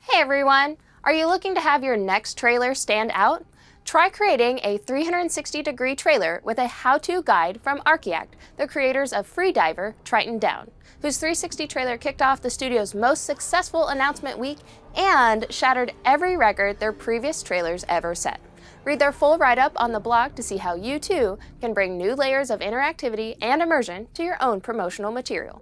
Hey everyone! Are you looking to have your next trailer stand out? Try creating a 360-degree trailer with a how-to guide from Archaeact, the creators of Freediver Triton Down, whose 360 trailer kicked off the studio's most successful announcement week and shattered every record their previous trailers ever set. Read their full write-up on the blog to see how you too can bring new layers of interactivity and immersion to your own promotional material.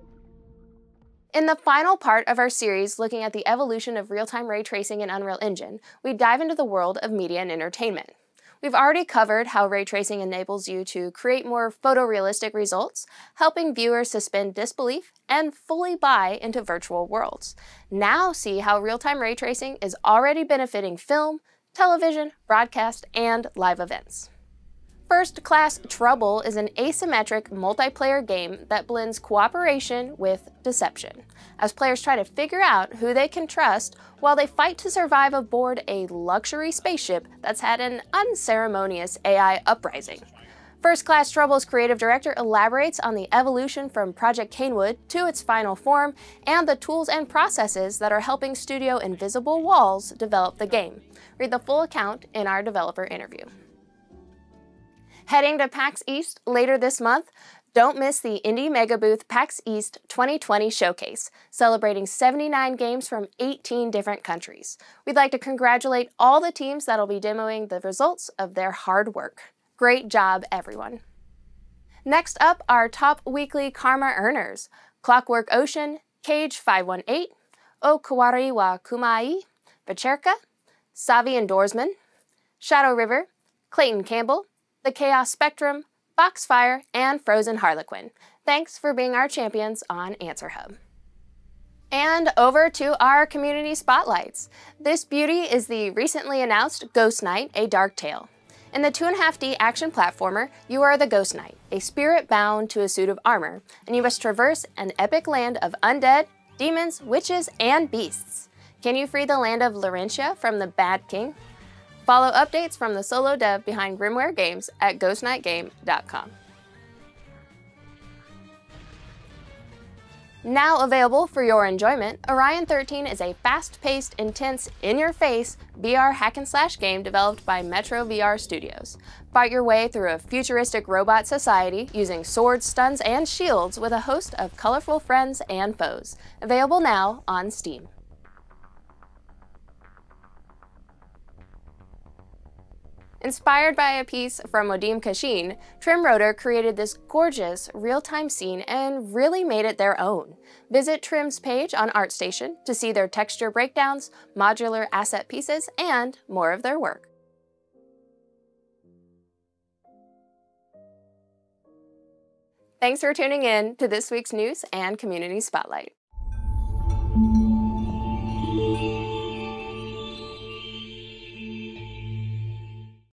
In the final part of our series looking at the evolution of real-time ray tracing in Unreal Engine, we dive into the world of media and entertainment. We've already covered how ray tracing enables you to create more photorealistic results, helping viewers suspend disbelief and fully buy into virtual worlds. Now see how real-time ray tracing is already benefiting film, television, broadcast, and live events. First Class Trouble is an asymmetric multiplayer game that blends cooperation with deception, as players try to figure out who they can trust while they fight to survive aboard a luxury spaceship that's had an unceremonious AI uprising. First Class Trouble's creative director elaborates on the evolution from Project Canewood to its final form and the tools and processes that are helping Studio Invisible Walls develop the game. Read the full account in our developer interview. Heading to PAX East later this month, don't miss the Indie Mega Booth PAX East 2020 showcase, celebrating 79 games from 18 different countries. We'd like to congratulate all the teams that'll be demoing the results of their hard work. Great job, everyone. Next up, our top weekly Karma earners: Clockwork Ocean, Cage 518, O Kawari wa Kumai, Bacherka, Savi Endorsman, Shadow River, Clayton Campbell, The Chaos Spectrum, Foxfire, and Frozen Harlequin. Thanks for being our champions on Answer Hub. And over to our community spotlights. This beauty is the recently announced Ghost Knight, a Dark Tale. In the 2.5D action platformer, you are the Ghost Knight, a spirit bound to a suit of armor, and you must traverse an epic land of undead, demons, witches, and beasts. Can you free the land of Laurentia from the Bad King? Follow updates from the solo dev behind Grimware Games at ghostknightgame.com. Now available for your enjoyment, Orion XIII is a fast-paced, intense, in-your-face VR hack-and-slash game developed by Metro VR Studios. Fight your way through a futuristic robot society using swords, stuns, and shields with a host of colorful friends and foes. Available now on Steam. Inspired by a piece from Modim Kashin, Trimrotor created this gorgeous real-time scene and really made it their own. Visit Trim's page on ArtStation to see their texture breakdowns, modular asset pieces, and more of their work. Thanks for tuning in to this week's news and community spotlight.